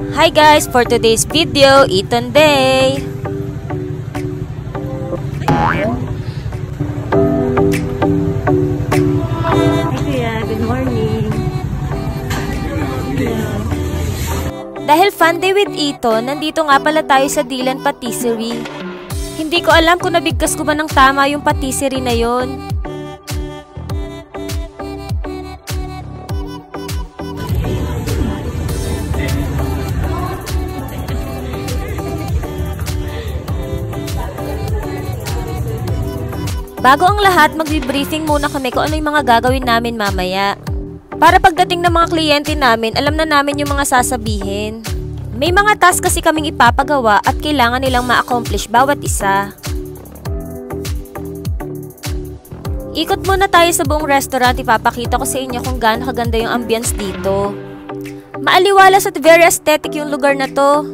Hi guys! For today's video, Eton Day! Hi Kuya, good morning! Dahil fun day with Eton, nandito nga pala tayo sa Dylan Patisserie. Hindi ko alam kung nabigkas ko ba ng tama yung patisserie na yon. Bago ang lahat, magbi-briefing muna kami kung ano yung mga gagawin namin mamaya. Para pagdating ng mga kliyente namin, alam na namin yung mga sasabihin. May mga task kasi kaming ipapagawa at kailangan nilang ma-accomplish bawat isa. Ikot muna tayo sa buong restaurant, ipapakita ko sa inyo kung gaano kaganda yung ambience dito. Maaliwalas at very aesthetic yung lugar na to.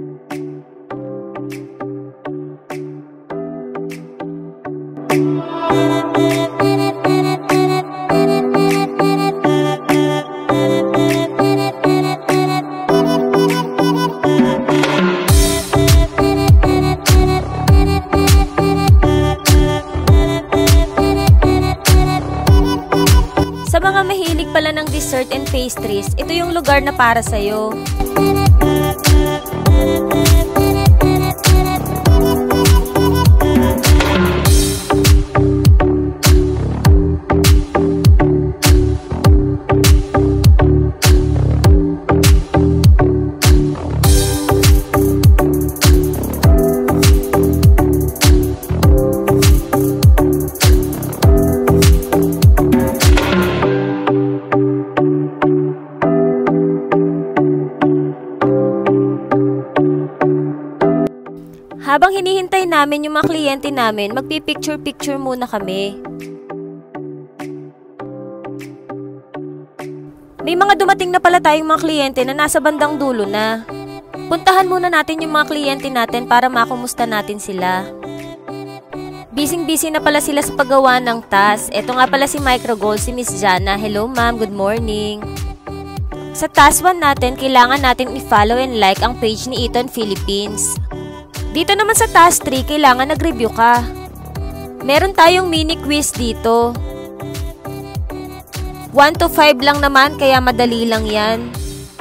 Sa mga mahilig pala ng dessert and pastries, ito yung lugar na para sa'yo. Habang hinihintay namin yung mga kliyente namin, magpipicture-picture muna kami. May mga dumating na pala tayong mga kliyente na nasa bandang dulo na. Puntahan muna natin yung mga kliyente natin para makumusta natin sila. Busy-busy na pala sila sa paggawa ng task. Ito nga pala si Microgold, si Miss Jana. Hello ma'am, good morning. Sa task 1 natin, kailangan natin i-follow and like ang page ni Eton Philippines. Dito naman sa task 3, kailangan nag-review ka. Meron tayong mini quiz dito. 1 to 5 lang naman, kaya madali lang yan.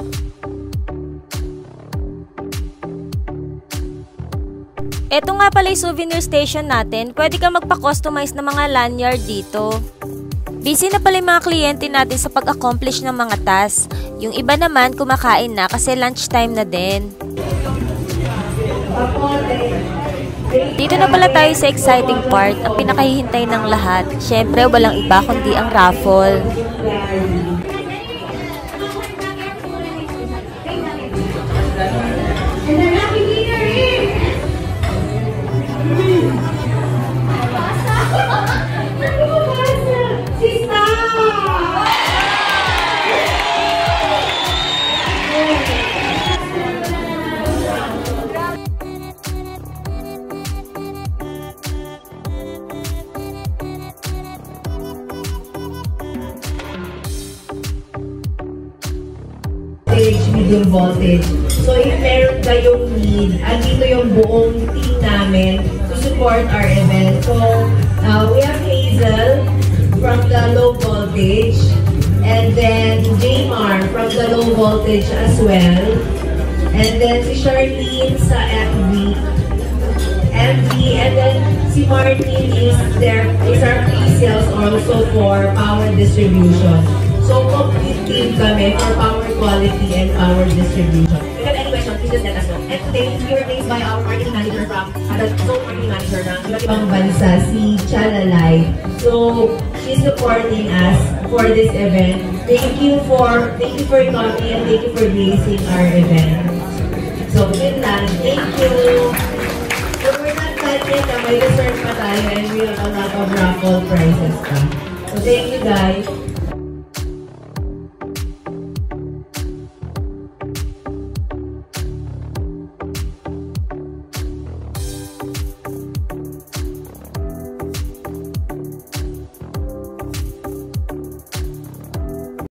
Ito nga pala yung souvenir station natin. Pwede ka magpa-customize ng mga lanyard dito. Busy na pala yung mga kliyente natin sa pag-accomplish ng mga tasks. Yung iba naman kumakain na kasi lunchtime na din. Dito na pala tayo sa exciting part, ang pinakahihintay ng lahat. Syempre, walang iba kundi ang raffle. Medium voltage. So if meron kayong need, andito yung buong team namin to support our event. So we have Hazel from the low voltage, and then Jaymar from the low voltage as well, and then si Charlene sa MV, and then si Martin is our pre-sales also for power distribution. So, complete team kami for power quality and power distribution. If you have any questions, please just let us know. And today, we were placed by our marketing manager from the zone marketing manager ng iba't ibang bansa, si Chalalay. So, she's supporting us for this event. Thank you for coming and thank you for gracing our event. So, yun lang. Thank you. So, we're not done yet. May dessert pa tayo and we have a lot of raffle prizes pa. So, thank you guys.